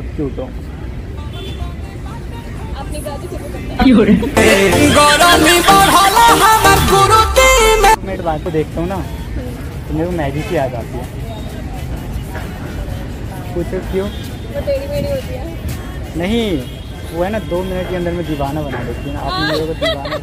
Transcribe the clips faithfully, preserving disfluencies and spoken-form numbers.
बहुत क्यूट हो। मिनट बाद को देखता हूँ ना तो मेरे को मैगी की याद आती है। पूछो क्यों? वो तेरी मेरी होती है। नहीं, वो है ना दो मिनट के अंदर में दीवाना बना देती है ना। आपने मेरे को दीवाना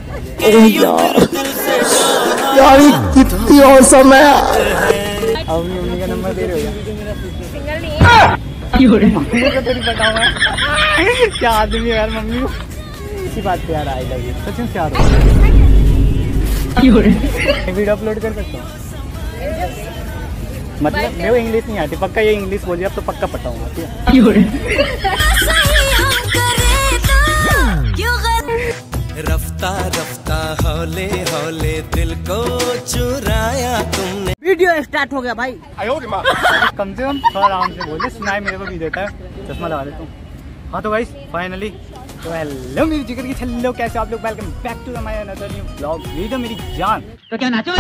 यार कितनी औसम है। अब मम्मी का नंबर दे रहे हो सिंगल नहीं है। मम्मी को तो नहीं पता हुआ क्या आदमी है यार। मम्मी इसी बात पे यार आई लव यू सच में प्यार हो। वीडियो अपलोड कर सकता हूँ? मतलब मेरे को इंग्लिश नहीं आती। पक्का ये इंग्लिश बोलिए अब तो पक्का पता हूँ। रफ्ता रफ्ता हौले हौले दिल को चुराया तुमने। वीडियो स्टार्ट हो गया भाई। कम से कम थोड़ा आराम से बोले, सुनाई मेरे को भी देता है। चश्मा लगा लेता हूँ। हाँ तो गाइस फाइनली तो हेलो मेरी जिगर की छल्लो, कैसे आप लोग? Welcome back to my another new blog video मेरी जान। तो क्या नाचो?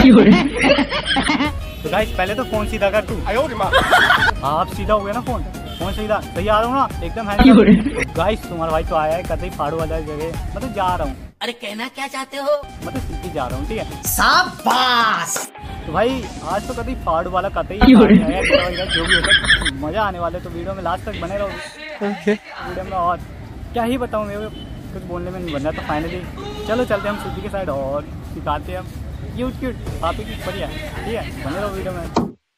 तो गाइस पहले तो फोन सीधा कर तू। आप सीधा हो गया ना फोन? फोन सीधा सही आ रहा हूँ ना एकदम है। गाइस तुम्हारा भाई तो आया है कतई फाड़ू वाला जगह, मतलब जा रहा हूँ। अरे कहना क्या चाहते हो? मतलब सीधी जा रहा हूँ, ठीक है? शाबाश। तो भाई आज तो कतई फाड़ू वाला कतई जो भी होता है मजा आने वाले। तो वीडियो में लास्ट तक बने रहो। वीडियो में और क्या ही बताऊँ, मेरे कुछ बोलने में नहीं बन रहा। तो फाइनली चलो चलते हैं हम सिटी के साइड और सिखाते हैं हम क्यूट क्यूट पापी की बढ़िया, ठीक है? बने रहो वीडियो में।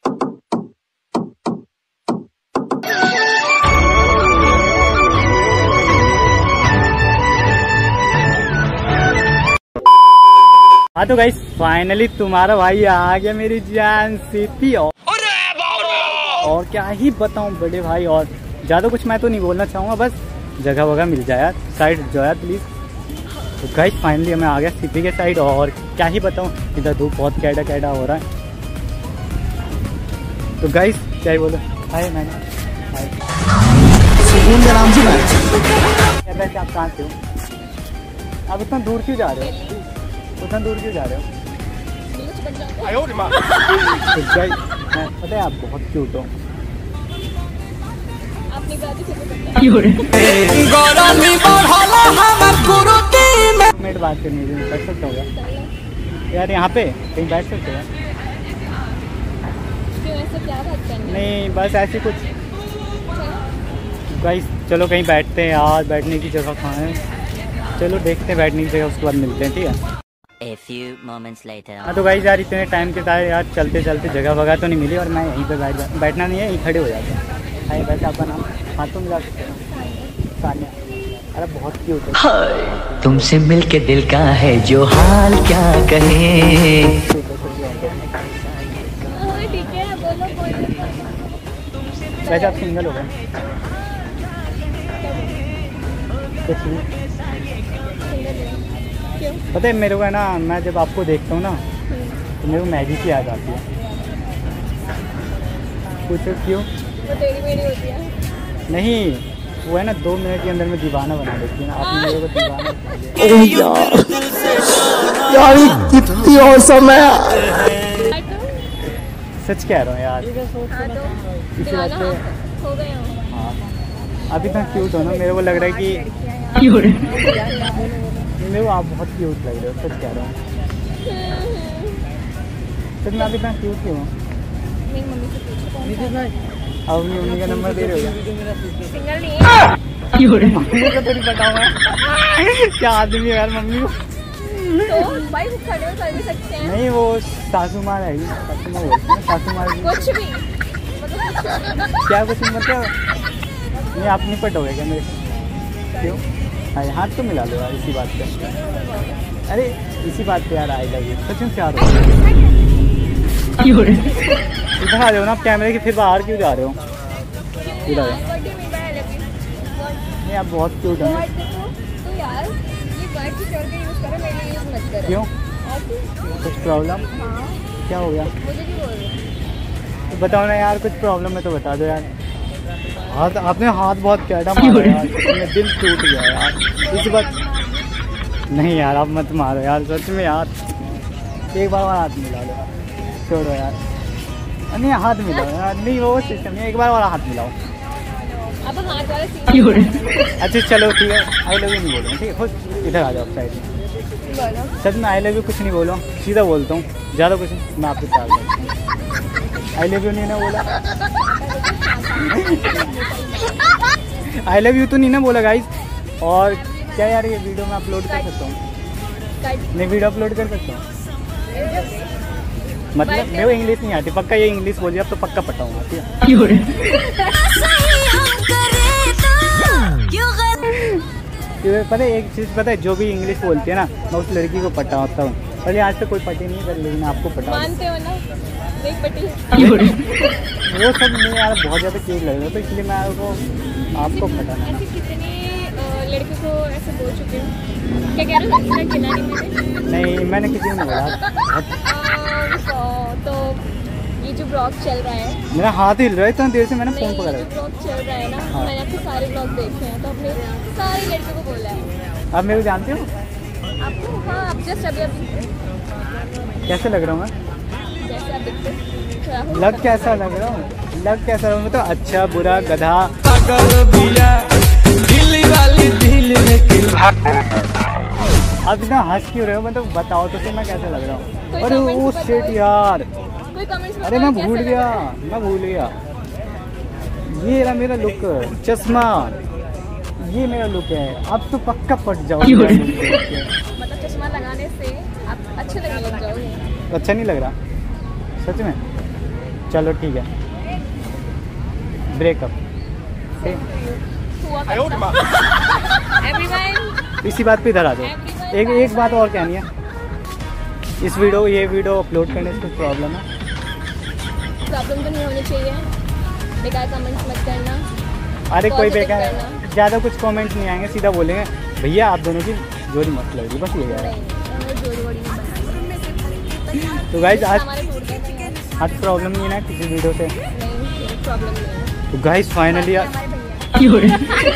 हाँ तो गाइस फाइनली तुम्हारा भाई आ गया मेरी जान सिटी। और और क्या ही बताऊं बड़े भाई, और ज़्यादा कुछ मैं तो नहीं बोलना चाहूँगा। बस जगह वगह मिल जाए यार, साइड जो यार प्लीज़। तो गाइस फाइनली मैं आ गया सिटी के साइड और क्या ही बताऊं, इधर धूप बहुत कैडा कैडा हो रहा है। तो गाइस क्या ही बोलो, हाय मैंने हाय वैसे आप कहाँ से हो? आप इतना दूर क्यों जा रहे हो? उतना दूर क्यों जा रहे हो? तो गाइस पता है आप बहुत क्यूट हो। मिनट बात करनी है, बैठ सकते हो यार यहाँ पे? कहीं बैठ सकते हो? नहीं बस ऐसे कुछ। गाइस चलो कहीं बैठते हैं यार, बैठने की जगह कहाँ है? चलो देखते हैं बैठने की जगह, उसके बाद मिलते हैं, ठीक है? A few moments later. हाँ तो गाइस यार इतने टाइम के साथ यार चलते चलते जगह वगैरह तो नहीं मिली और मैं यहीं पे बैठ बैठना नहीं है, यहीं खड़े हो जाते हैं। हाय वैसे आपका नाम? हाँ तो मिला सकते हो? सानिया। अरे बहुत क्यूट है। तुमसे मिलके दिल का है जो हाल क्या कहे। वैसे आप सिंगल हो गए? कुछ नहीं। पता है मेरे को है ना, मैं जब आपको देखता हूँ ना तो मेरे को मैगी की याद आती है। पूछो क्यों? वो तेरी मेरी होती है। नहीं, वो है ना दो मिनट के अंदर में दीवाना बना देती है ना। आपने मेरे को दीवाना यार कितनी औसम है। सच कह रहा हूँ यार, इसी बात पे हो गए हो। हाँ अभी तक क्यूट हो ना, मेरे को लग रहा है कि मेरे को आप बहुत क्यूट लग रहे हो। सच कह रहा हूँ, सच में अभी तक क्यूट क्यों हो? अब मम्मी का नंबर दे रहे हो? सिंगल नहीं है। मम्मी को तो नहीं पता हुआ क्या आदमी है यार। मम्मी को तो भाई खड़े हो कर भी सकते हैं। नहीं, वो सासू माँ है, सासू माँ बोलते हैं, सासू माँ कुछ भी क्या कुछ मतलब नहीं। आप निपट हो गए क्या मेरे? क्यों? हाँ हाथ तो मिला लो यार इसी बात पे। अरे इसी बात पे यार आई लव यू सच में प्यार हो। इधर आ रहे हो ना आप कैमरे के, फिर बाहर क्यों जा रहे हो? इधर नहीं, आप बहुत क्यूट हो। क्यों? कुछ प्रॉब्लम? क्या हो गया? तो बताओ ना यार, कुछ प्रॉब्लम है तो बता दो यार। हाथ आपने हाथ बहुत कैडा मारा यार, दिल टूट गया यार इस बात। नहीं यार आप मत मारो यार सच में यार, एक बार और हाथ मिला लो। छोड़ो यार, नहीं हाथ मिलाओ यार, नहीं वो सिस्टम नहीं, एक बार और हाथ मिलाओ। अब हाथ वाला सीन अच्छा चलो ठीक है, आई लव यू नहीं बोलूँ, ठीक है खुद इधर आ जाओ साइड में। बोलो। सच में आई लव यू कुछ नहीं बोलो, सीधा बोलता हूँ, ज़्यादा कुछ नहीं, मैं आपको प्यार करता हूँ। आई लव यू नहीं ना बोला, आई लव यू तो नहीं ना बोला गाइस। और क्या यार ये वीडियो मैं अपलोड कर सकता हूँ? नहीं वीडियो अपलोड कर सकता हूँ? मतलब मेरे को इंग्लिश नहीं आती, पक्का ये इंग्लिश बोलिए अब तो पक्का पटाऊंगा, ठीक है। पता है एक चीज़ पता है, जो भी इंग्लिश बोलती है ना मैं उस लड़की को पटाता हूँ, पहले आज तक कोई पटी नहीं कर, लेकिन आपको पटा मानते हो ना, नहीं पटी। वो सब नहीं यार, बहुत ज़्यादा क्यूट लग रहा है, तो इसलिए मैं आपको आपको पटाना। ऐसे कितने लड़के को ऐसे बोल चुके हो, क्या कह रहे हो? इंसिडेंट गिना नहीं मैंने। नहीं मैंने किसी को नहीं बोला। तो ये जो ब्लॉग चल रहा है, मेरा हाथ हिल रहा है इतना देर से, मैंने नहीं फोन पकड़ा ये है। जो ब्लॉग चल रहा है ना, हाँ। मैंने आपके सारे ब्लॉग देखे हैं, तो अपने सारे लड़के को बोला है। आप मेरे को जानते हो? आपको? हाँ, आप जस्ट अभी अभी कैसे लग रहा हूँ मैं? जैसे आप दिखते लग कैसा लग रहा हूँ? लग कैसा लग रहा हूँ? मतलब अच्छा बुरा गधा। अब इतना हंस क्यों रहे हो, मतलब बताओ तो सही मैं कैसा लग रहा हूँ? कोई अरे comments वो बताओ। शिट यार, कोई कमेंट्स अरे मैं भूल गया, मैं भूल गया। ये रहा मेरा लुक, चश्मा, ये मेरा लुक है। अब तो पक्का पट जाओ। मतलब चश्मा लगाने से आप अच्छे लगने लग जाओगे। अच्छा नहीं लग रहा सच में? चलो ठीक है, ब्रेकअप हुआ एवरीवन। इसी बात पे इधर आ जाओ। एक एक बात और कहनी है, इस वीडियो ये वीडियो अपलोड करने से कुछ प्रॉब्लम है? प्रॉब्लम तो नहीं होनी चाहिए, बेकार कमेंट्स मत करना। अरे कोई Positive बेकार करना। ज़्यादा कुछ कमेंट नहीं आएंगे, सीधा बोलेंगे भैया आप दोनों की जोड़ी मस्त लग रही, बस ये यार। नहीं, जोड़ी वोड़ी नहीं बनानी। तो गाइज आज हमारे फूड का नहीं है। आज प्रॉब्लम नहीं है ना किसी वीडियो से? नहीं, प्रॉब्लम नहीं है। तो गाइज फाइनली हमारे भैया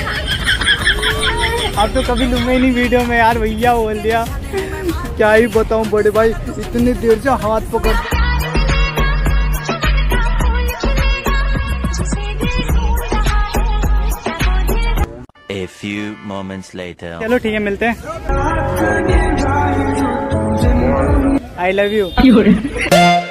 अब तो कभी लूँगा ही नहीं वीडियो में यार, भैया बोल दिया, क्या ही बताऊँ बड़े भाई, इतनी देर से हाथ पकड़। A few moments later. चलो ठीक है मिलते हैं। I love you.